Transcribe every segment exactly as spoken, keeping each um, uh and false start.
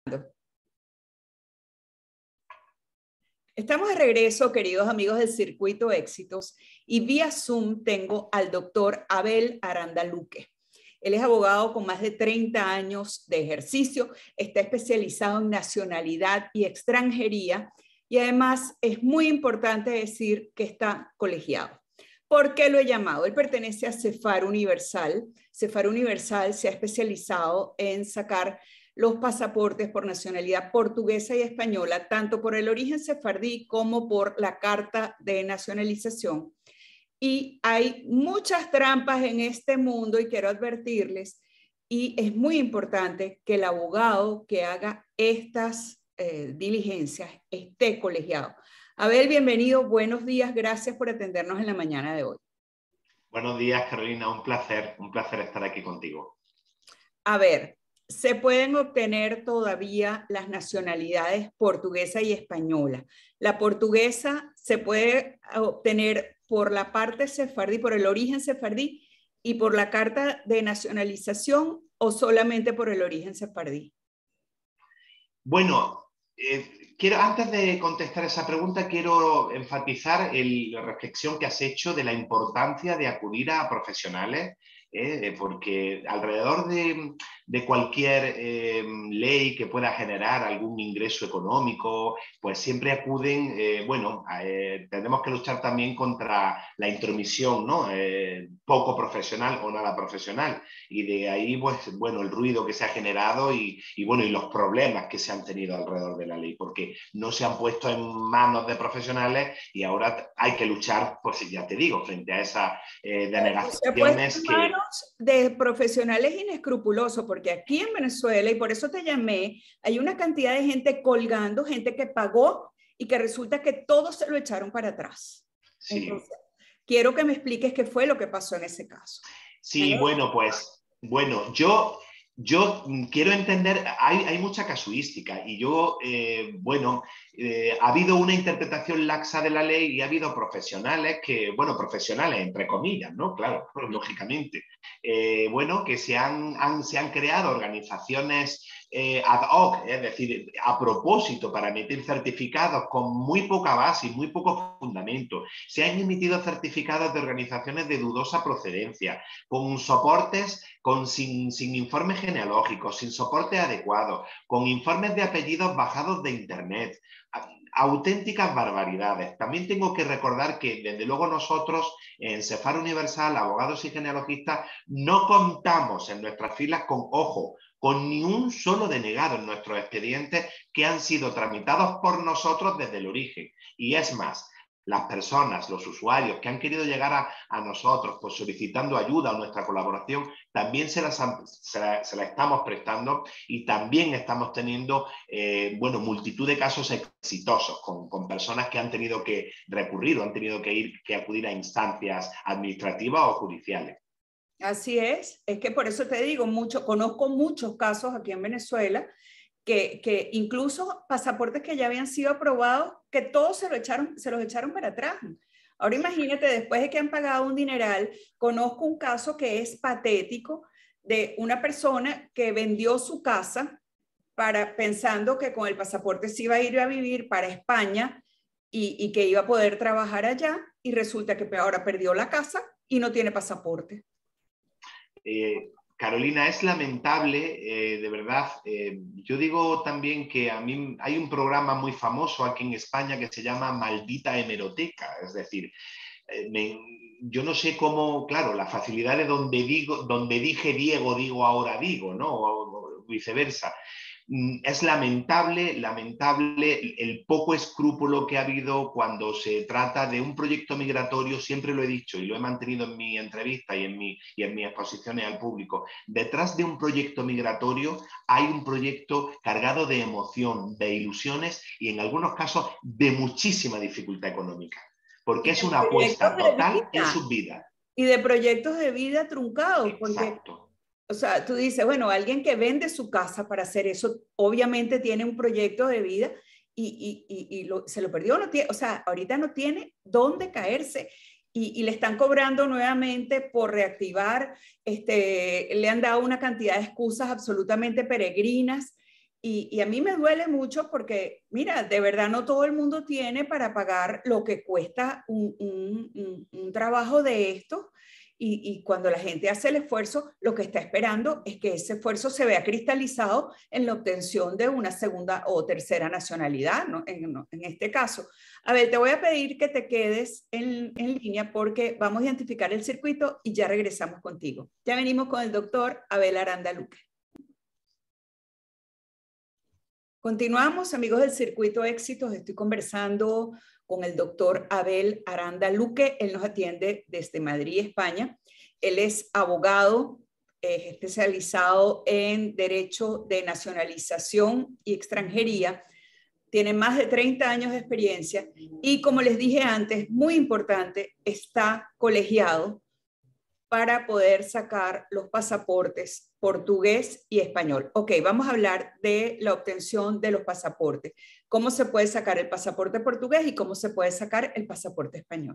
Estamos de regreso, queridos amigos del Circuito Éxitos, y vía Zoom tengo al doctor Abel Aranda Luque. Él es abogado con más de treinta años de ejercicio, está especializado en nacionalidad y extranjería y además es muy importante decir que está colegiado. ¿Por qué lo he llamado? Él pertenece a Cefar Universal. Cefar Universal se ha especializado en sacar los pasaportes por nacionalidad portuguesa y española, tanto por el origen sefardí como por la carta de nacionalización. Y hay muchas trampas en este mundo y quiero advertirles, y es muy importante que el abogado que haga estas eh, diligencias esté colegiado. Abel, bienvenido, buenos días, gracias por atendernos en la mañana de hoy. Buenos días, Carolina, un placer, un placer estar aquí contigo. A ver, se pueden obtener todavía las nacionalidades portuguesa y española. La portuguesa se puede obtener por la parte sefardí, por el origen sefardí y por la carta de nacionalización o solamente por el origen sefardí. Bueno, eh, quiero, antes de contestar esa pregunta, quiero enfatizar el, la reflexión que has hecho de la importancia de acudir a profesionales, eh, porque alrededor de, de cualquier eh, ley que pueda generar algún ingreso económico, pues siempre acuden, eh, bueno, eh, tenemos que luchar también contra la intromisión, ¿no? Eh, poco profesional o nada profesional, y de ahí, pues, bueno, el ruido que se ha generado y, y bueno, y los problemas que se han tenido alrededor de la ley, porque no se han puesto en manos de profesionales y ahora hay que luchar, pues ya te digo, frente a esas eh, denegaciones se que... de profesionales inescrupulosos, porque aquí en Venezuela, y por eso te llamé, hay una cantidad de gente colgando, gente que pagó y que resulta que todos se lo echaron para atrás. Sí. Entonces, quiero que me expliques qué fue lo que pasó en ese caso. Sí, bueno, pues, bueno, yo... Yo quiero entender, hay, hay mucha casuística y yo, eh, bueno, eh, ha habido una interpretación laxa de la ley y ha habido profesionales que, bueno, profesionales entre comillas, ¿no? Claro, lógicamente, eh, bueno, que se han, han, se han creado organizaciones eh, ad hoc, es decir, a propósito para emitir certificados con muy poca base y muy poco fundamento. Se han emitido certificados de organizaciones de dudosa procedencia, con soportes con, sin, sin informes genealógicos, sin soporte adecuado, con informes de apellidos bajados de internet, auténticas barbaridades. También tengo que recordar que desde luego nosotros en Cefar Universal, abogados y genealogistas, no contamos en nuestras filas con, ojo, con ni un solo denegado en nuestros expedientes que han sido tramitados por nosotros desde el origen. Y es más, las personas, los usuarios que han querido llegar a, a nosotros pues solicitando ayuda o nuestra colaboración, también se, las han, se, la, se la estamos prestando y también estamos teniendo eh, bueno, multitud de casos exitosos con, con personas que han tenido que recurrir o han tenido que, ir, que acudir a instancias administrativas o judiciales. Así es, es que por eso te digo, mucho, conozco muchos casos aquí en Venezuela Que, que incluso pasaportes que ya habían sido aprobados, que todos se, lo echaron, se los echaron para atrás. Ahora imagínate, después de que han pagado un dineral, conozco un caso que es patético de una persona que vendió su casa para, pensando que con el pasaporte se iba a ir a vivir para España y, y que iba a poder trabajar allá, y resulta que ahora perdió la casa y no tiene pasaporte. Eh... Carolina, es lamentable, eh, de verdad. Eh, yo digo también que a mí hay un programa muy famoso aquí en España que se llama Maldita Hemeroteca. Es decir, eh, me, yo no sé cómo, claro, la facilidad de donde, digo, donde dije Diego, digo ahora digo, ¿no? O, o viceversa. Es lamentable, lamentable el poco escrúpulo que ha habido cuando se trata de un proyecto migratorio. Siempre lo he dicho y lo he mantenido en mi entrevista y en, mi, y en mis exposiciones al público. Detrás de un proyecto migratorio hay un proyecto cargado de emoción, de ilusiones y en algunos casos de muchísima dificultad económica, porque es una apuesta total en sus vidas. Y de proyectos de vida truncados, porque... Exacto. O sea, tú dices, bueno, alguien que vende su casa para hacer eso, obviamente tiene un proyecto de vida y, y, y, y lo, se lo perdió, no tiene, o sea, ahorita no tiene dónde caerse y, y le están cobrando nuevamente por reactivar, este, le han dado una cantidad de excusas absolutamente peregrinas Y, y a mí me duele mucho porque, mira, de verdad no todo el mundo tiene para pagar lo que cuesta un, un, un, un trabajo de esto. Y, y cuando la gente hace el esfuerzo, lo que está esperando es que ese esfuerzo se vea cristalizado en la obtención de una segunda o tercera nacionalidad, ¿no? En, no, en este caso. A ver, te voy a pedir que te quedes en, en línea porque vamos a identificar el circuito y ya regresamos contigo. Ya venimos con el doctor Abel Aranda Luque. Continuamos, amigos del Circuito Éxitos. Estoy conversando con el doctor Abel Aranda Luque. Él nos atiende desde Madrid, España. Él es abogado, es especializado en Derecho de Nacionalización y Extranjería. Tiene más de treinta años de experiencia y, como les dije antes, muy importante, está colegiado para poder sacar los pasaportes portugués y español. Ok, vamos a hablar de la obtención de los pasaportes. ¿Cómo se puede sacar el pasaporte portugués y cómo se puede sacar el pasaporte español?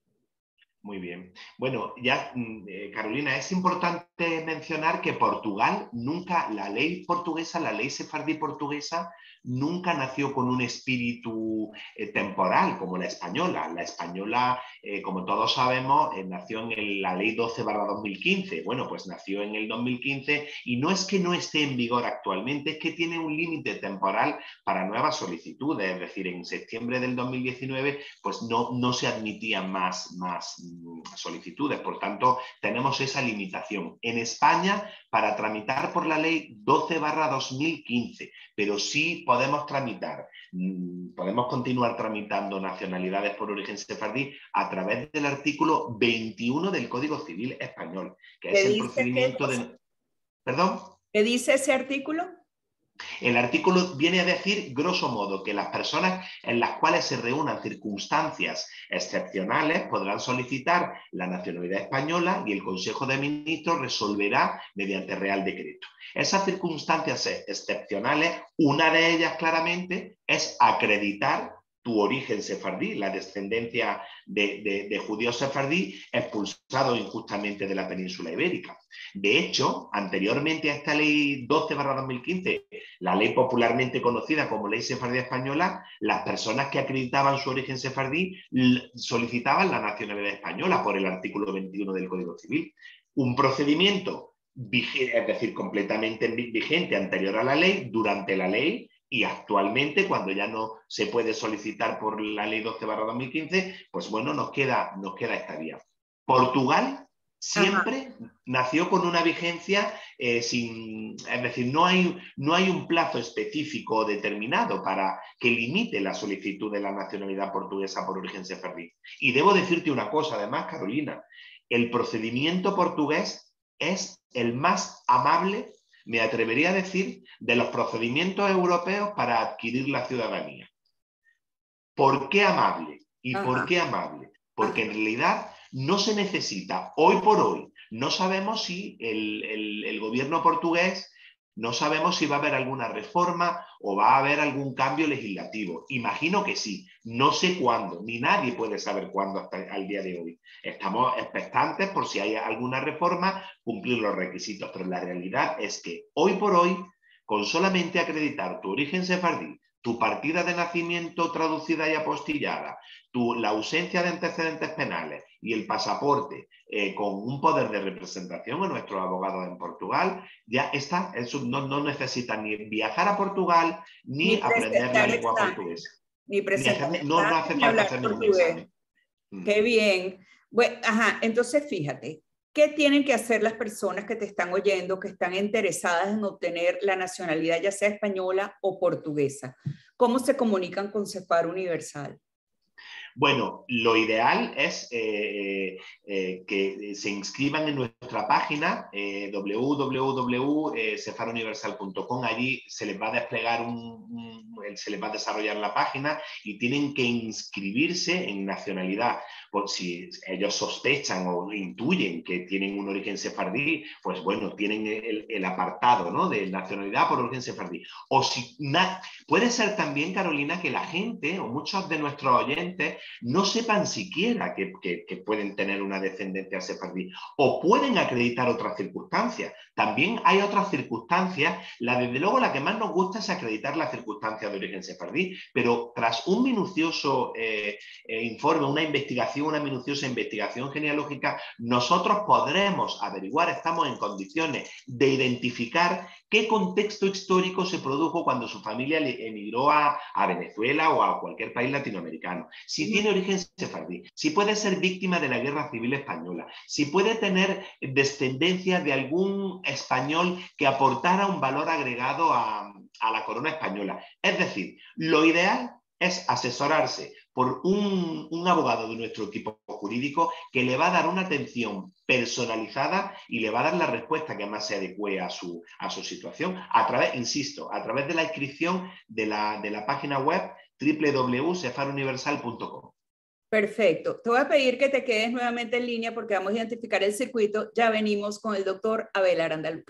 Muy bien. Bueno, ya, eh, Carolina, es importante mencionar que Portugal nunca, la ley portuguesa, la ley sefardí portuguesa, nunca nació con un espíritu eh, temporal como la española. La española, eh, como todos sabemos, eh, nació en el, la ley doce barra dos mil quince. Bueno, pues nació en el dos mil quince y no es que no esté en vigor actualmente, es que tiene un límite temporal para nuevas solicitudes. Es decir, en septiembre del dos mil diecinueve, pues no, no se admitían más, más solicitudes, por tanto tenemos esa limitación. En España, para tramitar por la ley doce barra dos mil quince, pero sí podemos tramitar, podemos continuar tramitando nacionalidades por origen sefardí a través del artículo veintiuno del Código Civil Español, que es el procedimiento de... ¿Perdón? ¿Qué dice ese artículo? El artículo viene a decir, grosso modo, que las personas en las cuales se reúnan circunstancias excepcionales podrán solicitar la nacionalidad española y el Consejo de Ministros resolverá mediante Real Decreto. Esas circunstancias excepcionales, una de ellas claramente es acreditar tu origen sefardí, la descendencia de, de, de judíos sefardí expulsados injustamente de la península ibérica. De hecho, anteriormente a esta ley doce barra dos mil quince, la ley popularmente conocida como Ley Sefardí Española, las personas que acreditaban su origen sefardí solicitaban la nacionalidad española por el artículo veintiuno del Código Civil. Un procedimiento, es decir, completamente vigente anterior a la ley, durante la ley, y actualmente, cuando ya no se puede solicitar por la ley doce barra dos mil quince, pues bueno, nos queda, nos queda esta vía. Portugal siempre Ajá. nació con una vigencia eh, sin, es decir, no hay, no hay un plazo específico determinado para que limite la solicitud de la nacionalidad portuguesa por origen sefardí. Y debo decirte una cosa, además, Carolina, el procedimiento portugués es el más amable, me atrevería a decir, de los procedimientos europeos para adquirir la ciudadanía. ¿Por qué amable? ¿Y Ajá. por qué amable? Porque Ajá. en realidad no se necesita, hoy por hoy, no sabemos si el, el, el gobierno portugués, no sabemos si va a haber alguna reforma o va a haber algún cambio legislativo. Imagino que sí, no sé cuándo, ni nadie puede saber cuándo hasta el día de hoy. Estamos expectantes por si hay alguna reforma, cumplir los requisitos, pero la realidad es que hoy por hoy, con solamente acreditar tu origen sefardí, tu partida de nacimiento traducida y apostillada, tu, la ausencia de antecedentes penales y el pasaporte eh, con un poder de representación en nuestros abogados en Portugal, ya está, eso no, no necesitan ni viajar a Portugal ni, ni aprender la lengua examen, portuguesa. Ni presentar ni hacer, no, no hace falta hacer ningún examen. Qué bien. Bueno, ajá, entonces fíjate, ¿qué tienen que hacer las personas que te están oyendo, que están interesadas en obtener la nacionalidad, ya sea española o portuguesa? ¿Cómo se comunican con Cefar Universal? Bueno, lo ideal es eh, eh, que se inscriban en nuestra página eh, w w w punto cefar universal punto com. Allí se les va a desplegar, un, un, se les va a desarrollar la página y tienen que inscribirse en nacionalidad. Pues si ellos sospechan o intuyen que tienen un origen sefardí, pues bueno, tienen el, el apartado, ¿no?, de nacionalidad por origen sefardí. O si na, puede ser también, Carolina, que la gente o muchos de nuestros oyentes no sepan siquiera que, que, que pueden tener una descendencia sefardí o pueden acreditar otras circunstancias. También hay otras circunstancias, la desde luego la que más nos gusta es acreditar la circunstancia de origen sefardí, pero tras un minucioso eh, eh, informe, una investigación, una minuciosa investigación genealógica, nosotros podremos averiguar, estamos en condiciones de identificar qué contexto histórico se produjo cuando su familia emigró a, a Venezuela o a cualquier país latinoamericano, si tiene origen sefardí, si puede ser víctima de la Guerra Civil Española, si puede tener descendencia de algún español que aportara un valor agregado a, a la corona española. Es decir, lo ideal es asesorarse por un, un abogado de nuestro equipo jurídico que le va a dar una atención personalizada y le va a dar la respuesta que más se adecue a su, a su situación, a través, insisto, a través de la inscripción de la, de la página web doble u doble u doble u punto cefar universal punto com. Perfecto. Te voy a pedir que te quedes nuevamente en línea porque vamos a identificar el circuito. Ya venimos con el doctor Abel Aranda Luque.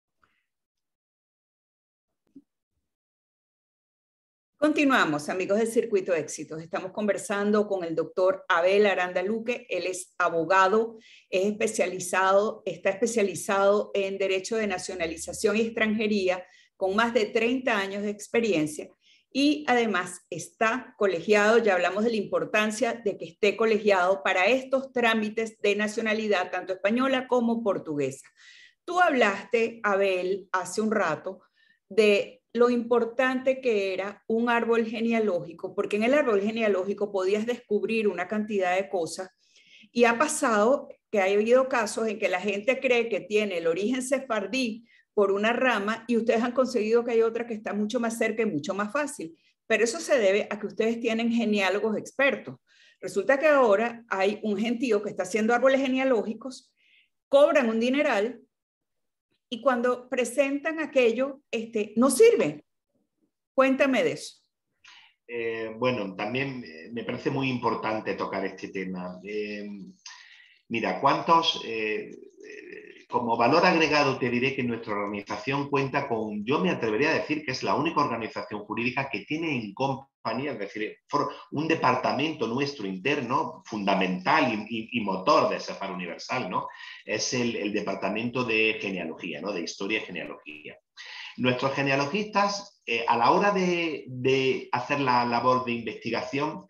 Continuamos, amigos del Circuito Éxitos. Estamos conversando con el doctor Abel Aranda Luque. Él es abogado, es especializado, está especializado en Derecho de Nacionalización y Extranjería, con más de treinta años de experiencia. Y además está colegiado, ya hablamos de la importancia de que esté colegiado para estos trámites de nacionalidad, tanto española como portuguesa. Tú hablaste, Abel, hace un rato, de lo importante que era un árbol genealógico, porque en el árbol genealógico podías descubrir una cantidad de cosas, y ha pasado que ha habido casos en que la gente cree que tiene el origen sefardí por una rama y ustedes han conseguido que hay otra que está mucho más cerca y mucho más fácil, pero eso se debe a que ustedes tienen geneálogos expertos. Resulta que ahora hay un gentío que está haciendo árboles genealógicos, cobran un dineral, y cuando presentan aquello, este, no sirve. Cuéntame de eso. Eh, bueno, también me parece muy importante tocar este tema. Eh, mira, ¿cuántos... Eh, como valor agregado te diré que nuestra organización cuenta con, yo me atrevería a decir que es la única organización jurídica que tiene en compañía, es decir, un departamento nuestro interno fundamental y, y, y motor de Cefar Universal, ¿no? Es el, el departamento de genealogía, ¿no? De historia y genealogía. Nuestros genealogistas, eh, a la hora de, de hacer la labor de investigación,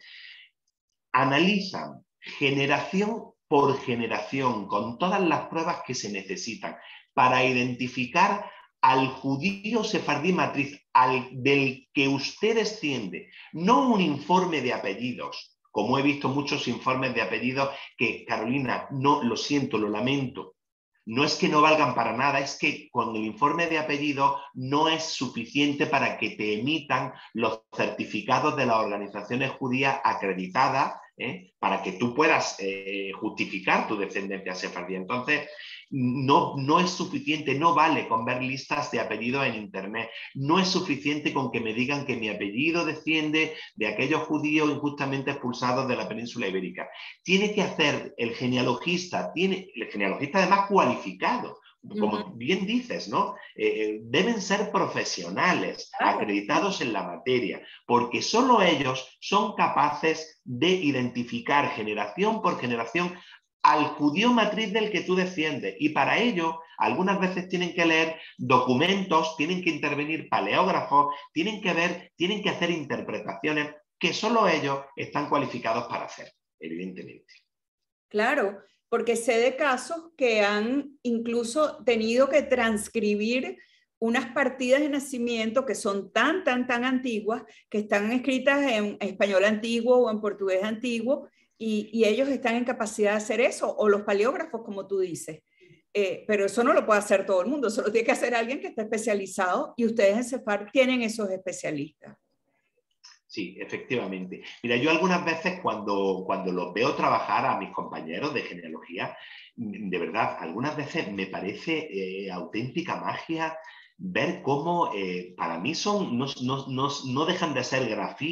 analizan generación por generación, con todas las pruebas que se necesitan, para identificar al judío sefardí matriz, al, del que usted desciende, no un informe de apellidos, como he visto muchos informes de apellidos que, Carolina, no, lo siento, lo lamento, no es que no valgan para nada, es que con el informe de apellido no es suficiente para que te emitan los certificados de las organizaciones judías acreditadas, ¿eh? Para que tú puedas eh, justificar tu descendencia sefardí. Entonces, no, no es suficiente, no vale con ver listas de apellidos en internet, no es suficiente con que me digan que mi apellido desciende de aquellos judíos injustamente expulsados de la península ibérica. Tiene que hacer el genealogista, tiene, el genealogista además cualificado, como uh-huh. bien dices, ¿no? Eh, deben ser profesionales, claro, acreditados en la materia, porque solo ellos son capaces de identificar generación por generación al judío matriz del que tú desciendes, y para ello algunas veces tienen que leer documentos, tienen que intervenir paleógrafos, tienen que ver, tienen que hacer interpretaciones que solo ellos están cualificados para hacer, evidentemente. Claro, porque sé de casos que han incluso tenido que transcribir unas partidas de nacimiento que son tan, tan, tan antiguas, que están escritas en español antiguo o en portugués antiguo, y, y ellos están en capacidad de hacer eso, o los paleógrafos, como tú dices. Eh, pero eso no lo puede hacer todo el mundo, solo tiene que hacer alguien que esté especializado, y ustedes en Cefar tienen esos especialistas. Sí, efectivamente. Mira, yo algunas veces cuando, cuando los veo trabajar a mis compañeros de genealogía, de verdad, algunas veces me parece eh, auténtica magia ver cómo eh, para mí son, no, no, no, no dejan de ser grafías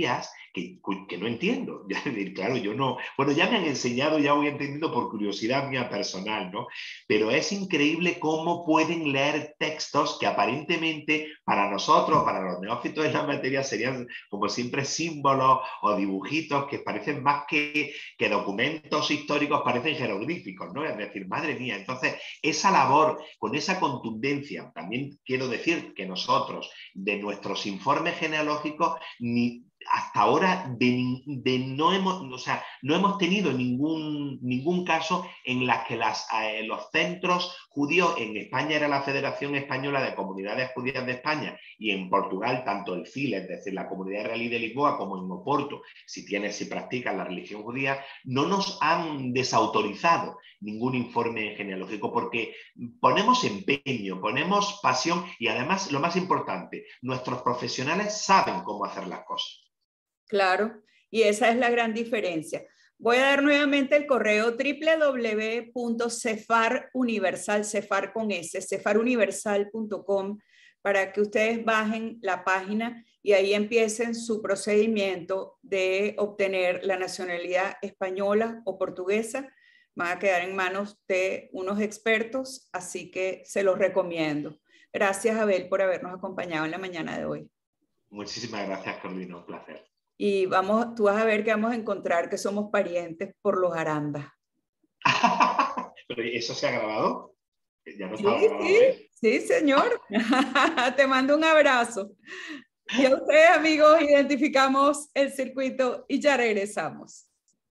que, que no entiendo. Claro, yo no, bueno, ya me han enseñado, ya voy entendiendo por curiosidad mía personal, ¿no? Pero es increíble cómo pueden leer textos que aparentemente para nosotros, para los neófitos de la materia, serían como siempre símbolos o dibujitos que parecen más que, que documentos históricos, parecen jeroglíficos, ¿no? Es decir, madre mía, entonces esa labor con esa contundencia, también quiero decir que nosotros, de nuestros informes genealógicos, ni hasta ahora de, de no, hemos, o sea, no hemos tenido ningún, ningún caso en las que las, eh, los centros judíos, en España era la Federación Española de Comunidades Judías de España, y en Portugal tanto el C I L, es decir, la Comunidad Israelí de Lisboa, como en Oporto, si tienes, si practicas la religión judía, no nos han desautorizado ningún informe genealógico porque ponemos empeño, ponemos pasión y además, lo más importante, nuestros profesionales saben cómo hacer las cosas. Claro, y esa es la gran diferencia. Voy a dar nuevamente el correo doble u doble u doble u punto cefar universal, cefar con S, cefar universal punto com, para que ustedes bajen la página y ahí empiecen su procedimiento de obtener la nacionalidad española o portuguesa. Van a quedar en manos de unos expertos, así que se los recomiendo. Gracias, Abel, por habernos acompañado en la mañana de hoy. Muchísimas gracias, Carolina, un placer. Y vamos, tú vas a ver que vamos a encontrar que somos parientes por los Aranda. ¿Pero eso se ha grabado? Ya no Sí, estaba grabado, sí, ¿eh? sí, señor. Te mando un abrazo. Y a ustedes, amigos, identificamos el circuito y ya regresamos.